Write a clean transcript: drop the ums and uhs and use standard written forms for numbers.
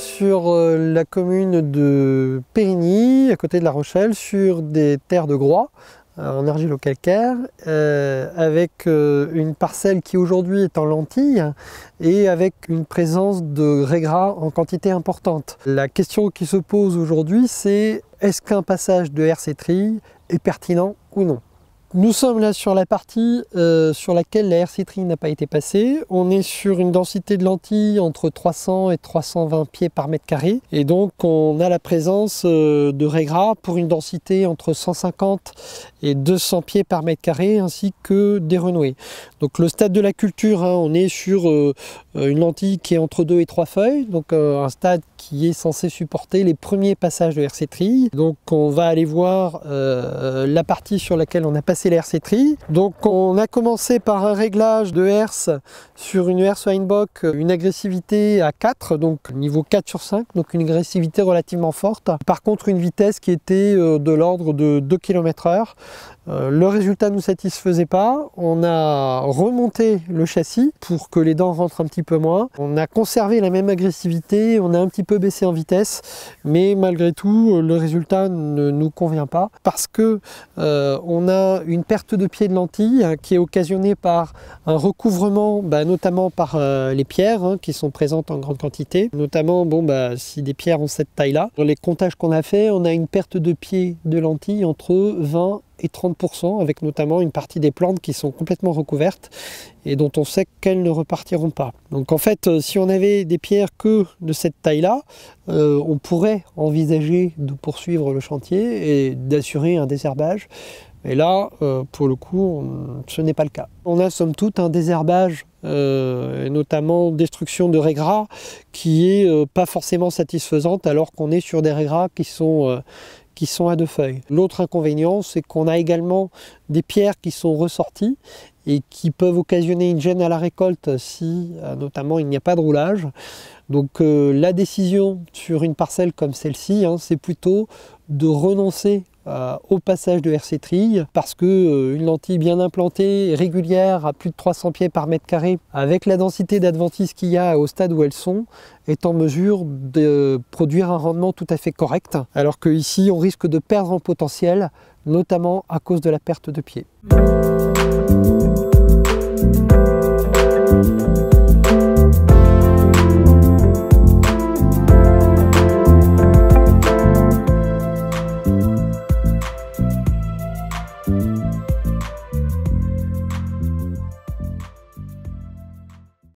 sur la commune de Périgny, à côté de La Rochelle, sur des terres de Groix, en argilo-calcaire, avec une parcelle qui aujourd'hui est en lentilles et avec une présence de grès gras en quantité importante. La question qui se pose aujourd'hui, c'est est-ce qu'un passage de RC Tri est pertinent ou non? Nous sommes là sur la partie sur laquelle la RC Tri n'a pas été passée. On est sur une densité de lentilles entre 300 et 320 pieds par mètre carré. Et donc on a la présence de grès gras pour une densité entre 150 et 200 pieds par mètre carré, ainsi que des renouées. Donc le stade de la culture, on est sur une lentille qui est entre 2 et 3 feuilles. Donc un stade qui est censé supporter les premiers passages de RC Tri. Donc on va aller voir la partie sur laquelle on a passé la RC Tri. Donc on a commencé par un réglage de herse sur une herse Weinbock, une agressivité à 4, donc niveau 4 sur 5, donc une agressivité relativement forte. Par contre une vitesse qui était de l'ordre de 2 km/h. Le résultat ne nous satisfaisait pas. On a remonté le châssis pour que les dents rentrent un petit peu moins. On a conservé la même agressivité, on a un petit peu baissé en vitesse, mais malgré tout le résultat ne nous convient pas parce que on a une perte de pied de lentille qui est occasionnée par un recouvrement, notamment par les pierres qui sont présentes en grande quantité. Notamment, si des pierres ont cette taille-là, dans les comptages qu'on a fait, on a une perte de pied de lentille entre 20 et 30%, avec notamment une partie des plantes qui sont complètement recouvertes et dont on sait qu'elles ne repartiront pas. Donc en fait, si on avait des pierres que de cette taille-là, on pourrait envisager de poursuivre le chantier et d'assurer un désherbage. Et là, pour le coup, ce n'est pas le cas. On a somme toute un désherbage, notamment destruction de raies gras, qui est pas forcément satisfaisante alors qu'on est sur des raies gras qui sont à 2 feuilles. L'autre inconvénient, c'est qu'on a également des pierres qui sont ressorties et qui peuvent occasionner une gêne à la récolte si notamment il n'y a pas de roulage. Donc la décision sur une parcelle comme celle-ci, c'est plutôt de renoncer au passage de RC Tri parce que une lentille bien implantée, régulière, à plus de 300 pieds par mètre carré, avec la densité d'adventices qu'il y a au stade où elles sont, est en mesure de produire un rendement tout à fait correct, alors qu'ici on risque de perdre en potentiel, notamment à cause de la perte de pied.